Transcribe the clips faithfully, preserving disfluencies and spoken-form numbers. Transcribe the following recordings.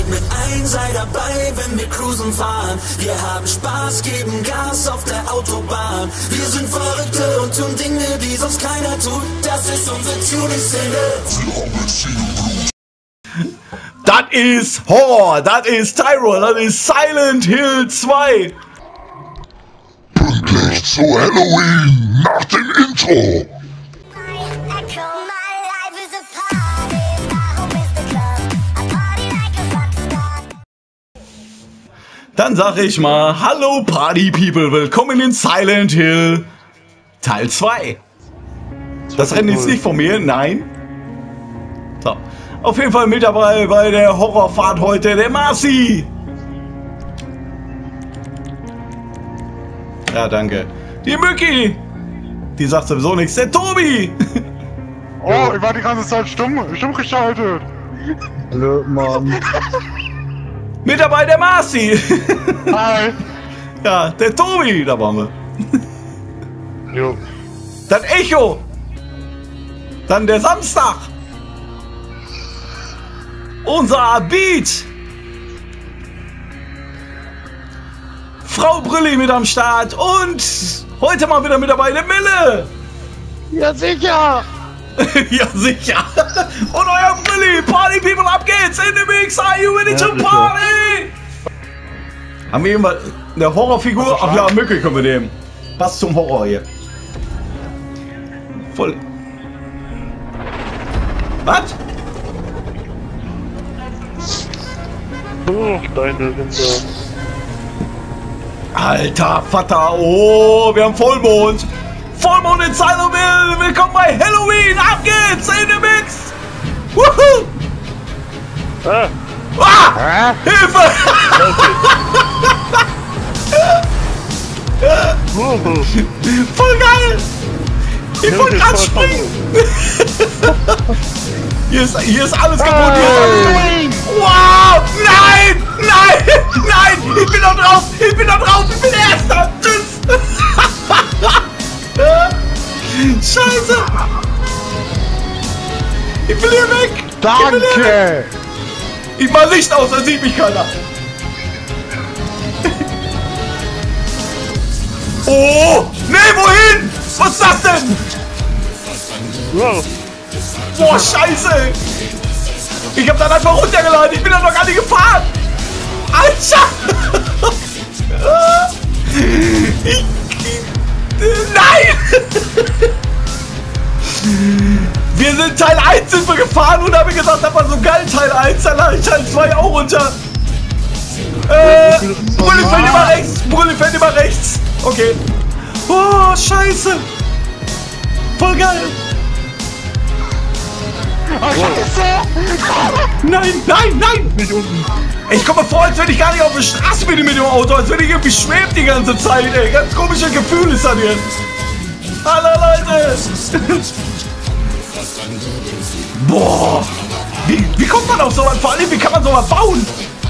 Steig mit ein, sei dabei, wenn wir cruisen fahren. Wir haben Spaß, geben Gas auf der Autobahn. Wir sind Verrückte und tun Dinge, die sonst keiner tut. Das ist unsere Tuning-Szene. Das ist Horror, das ist Tyrol, das ist Silent Hill zwei. Pünktlich zu Halloween nach dem Intro. Dann sag ich mal, hallo Party People, willkommen in Silent Hill Teil zwei. Das Rennen ist nicht von mir, nein. So. Auf jeden Fall mit dabei bei der Horrorfahrt heute der Marci. Ja, danke. Die Mücki. Die sagt sowieso nichts. Der Tobi. Oh, ich war die ganze Zeit stumm, stumm geschaltet. Hallo, Mann. Mit dabei der Marci. Hi. Ja, der Tobi, da waren wir. Jo. Dann Echo. Dann der Samstag. Unser Beat. Frau Brülli mit am Start und heute mal wieder mit dabei der Mille. Ja, sicher. Ja, sicher. Und euer Brülli. Party People, ab geht's. In the mix. Are you ready to party? Haben wir irgendwas? Eine Horrorfigur? Ach ja, Mücke können wir nehmen. Passt zum Horror hier. Voll. Was? Oh, deine Rinder. Alter Vater, oh, wir haben Vollmond. Vollmond in Silent Hill. Willkommen bei Halloween. Ab geht's in the mix. Woohoo. Ah. Ah, Hilfe. Voll geil. Ich wollte gerade springen. Hier ist, hier ist alles kaputt. Hier ist alles. Wow! Nein! Nein! Nein! Ich bin da drauf! Ich bin da drauf! Ich bin der Erste! Tschüss! Scheiße! Ich will hier weg! Danke! Ich, will hier weg. Ich mach Licht aus, dann sieht mich keiner! Oh! Nee, wohin? Was ist das denn? Wow. Boah, Scheiße! Ich hab dann einfach runtergeladen, ich bin da noch gar nicht gefahren! Alter! Ich, nein! Wir sind Teil eins sind wir gefahren und haben gesagt, das war so geil, Teil eins, dann lade ich Teil zwei auch runter. Äh, Brülli fällt immer rechts, Brülli fällt immer rechts. Okay. Oh, Scheiße! Voll geil! Oh, Scheiße! Nein, nein, nein! Nicht unten. Ich komme vor, als wenn ich gar nicht auf der Straße bin mit dem Auto, als wenn ich irgendwie schwebt die ganze Zeit, ey. Ganz komisches Gefühl ist das jetzt. Hallo Leute! Boah! Wie, wie kommt man auf sowas? Vor allem, wie kann man sowas bauen?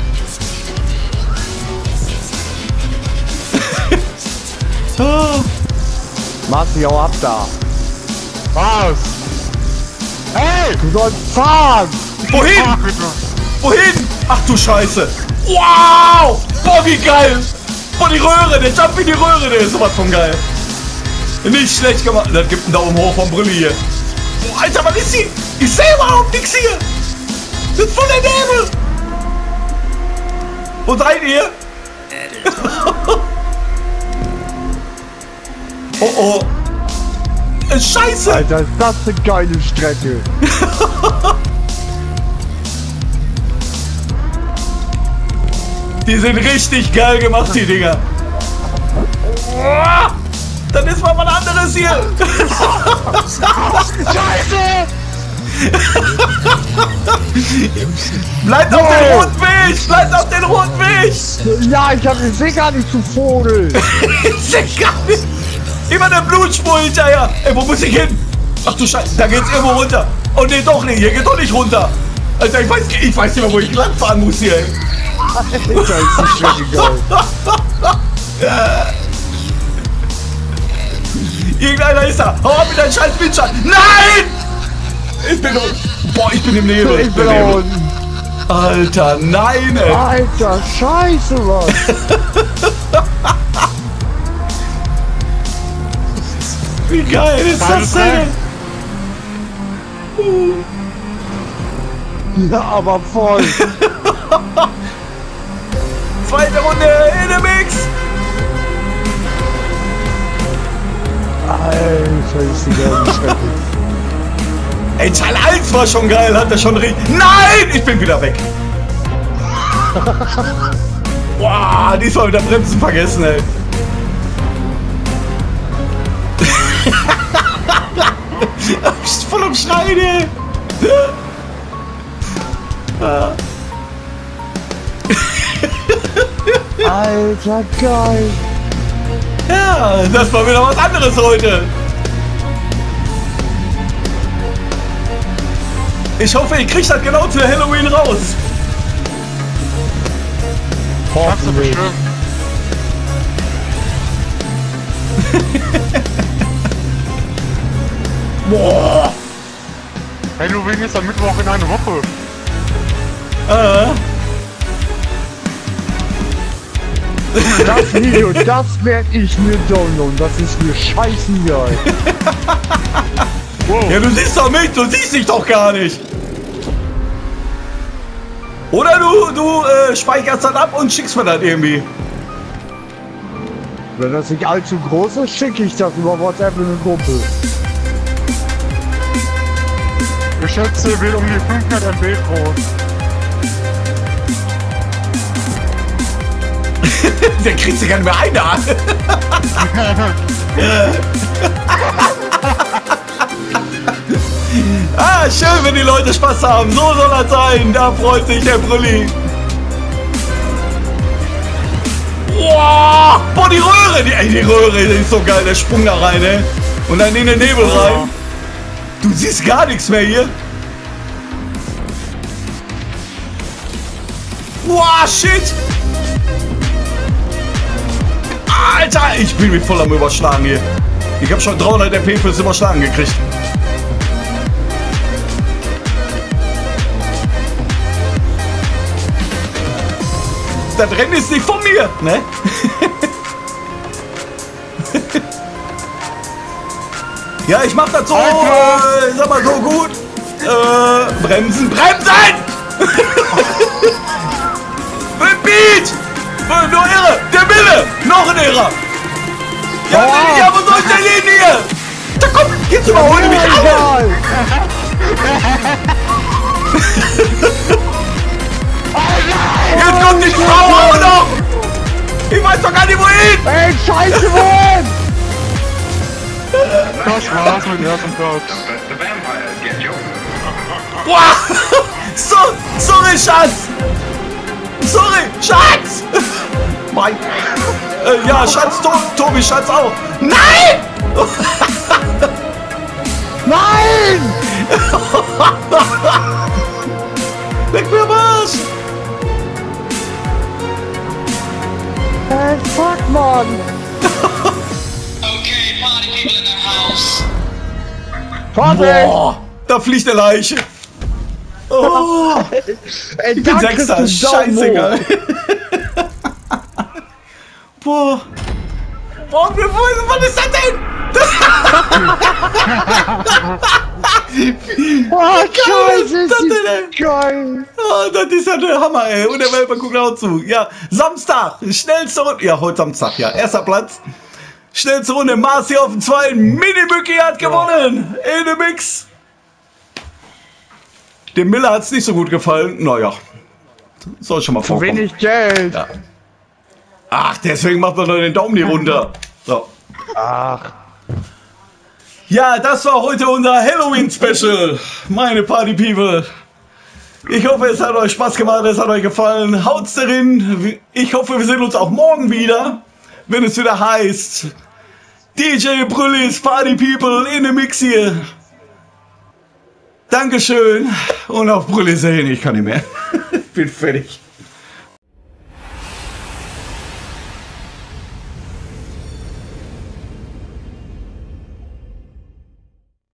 Oh. Marci, hau ab da. Was? Hey! Du sollst fahren. Wohin? Ach, bitte. Wohin? Ach du Scheiße! Wow! Boah, wie geil! Boah, die Röhre, der Jump in die Röhre, der ist sowas von geil. Nicht schlecht gemacht. Das gibt einen Daumen hoch vom Brülli hier. Boah, Alter, was ist hier? Ich sehe überhaupt nichts hier. Das ist voll der Nebel. Wo seid ihr? Oh oh. Äh, Scheiße. Alter, ist das eine geile Strecke. Die sind richtig geil gemacht, die Dinger. Oh, dann ist mal was anderes hier. Scheiße! Bleibt auf den roten Weg! Bleibt auf den roten Weg! Ja, ich hab ich seh gar nicht zu Vogel. Ich seh gar nicht. Immer eine Blutspur hinterher. Ey, wo muss ich hin? Ach du Scheiße, da geht's irgendwo runter. Oh ne, doch nicht, hier geht doch nicht runter. Alter, ich weiß, ich weiß nicht mehr, wo ich lang fahren muss hier, ey. Alter, ist die Strecke geil. Irgendeiner ist da. Hau ab mit deinem scheiß Windschatten. Nein! Ich bin... Boah, ich bin im Nebel. Ich bin da unten. Alter, nein, ey. Alter, scheiße, Mann. Wie geil ist das denn? Ja, aber voll. Zweite Runde in der Mix. Alter, ist die geile Strecke. Ey, Teil eins war schon geil, hat er schon richtig... Nein, ich bin wieder weg. Boah, diesmal wieder Bremsen vergessen, ey. Voll am Schreien, ey. Alter, geil. Ja, das war wieder was anderes heute. Ich hoffe, ich krieg das genau zu Halloween raus. Schaffst du bestimmt. Boah. Halloween ist am Mittwoch in einer Woche. Äh. Das Video, das werde ich mir downloaden. Das ist mir scheißegal. Wow. Ja, du siehst doch mich, du siehst dich doch gar nicht. Oder du, du äh, speicherst das ab und schickst mir das irgendwie. Wenn das nicht allzu groß ist, schicke ich das über WhatsApp in eine Gruppe. Ich schätze, wird um die fünfhundert M B groß. Der kriegt sich gar nicht mehr ein. Ah, schön, wenn die Leute Spaß haben. So soll das sein. Da freut sich der Brülli. Wow, boah, die Röhre. Die, ey, die Röhre, die ist so geil. Der Sprung da rein, ey. Und dann in den Nebel rein. Du siehst gar nichts mehr hier. Wow, shit. Alter, ich bin mich voll am Überschlagen hier. Ich habe schon dreihundert R P fürs Überschlagen gekriegt. Das Rennen ist nicht von mir, ne? Ja, ich mach das so, äh, sag mal so gut. Äh, bremsen, bremsen! Beat! Nur irre! Der Wille! Noch ein Irrer! Ja, Oh. ja, wo soll ich denn hin hier? Da komm, jetzt überhole mich alle! Egal. Jetzt kommt die Frau auch noch! Ich weiß doch gar nicht wohin! Ey, scheiße, wohin? Das war's mit ersten Platz. Boah! So, sorry, Schatz! Sorry, Schatz! Mein. Äh, ja, Schatz, to Tobi, Schatz auch. Nein! Nein! Leck mir am Arsch! Ey, fuck, Mann! Okay, party people in the house. Vorsicht! Boah, da fliegt eine Leiche. Oh, Ey, ich bin Sechster, scheißegal. Boah. Boah, was ist das denn? Oh, scheiße, ist das ist denn, ey? die geil! Oh, das ist ja der Hammer, ey. Und der Welpe guckt auch zu. Ja, Samstag, schnellste Runde. Ja, heute Samstag, ja. Erster Platz. Schnellste Runde, Marci auf dem zweiten. Mini-Bücki hat gewonnen. In dem Mix. Dem Miller hat es nicht so gut gefallen. Naja, soll schon mal Zu vorkommen. wenig Geld! Ja. Ach, deswegen macht man doch den Daumen nicht runter. So. Ach, Ja, das war heute unser Halloween-Special. Meine Party-People. Ich hoffe, es hat euch Spaß gemacht, es hat euch gefallen. Haut's darin. Ich hoffe, wir sehen uns auch morgen wieder, wenn es wieder heißt D J Brüllis Party-People in dem Mix hier. Dankeschön und auf Brüllis hin. Ich kann nicht mehr. Ich bin fertig.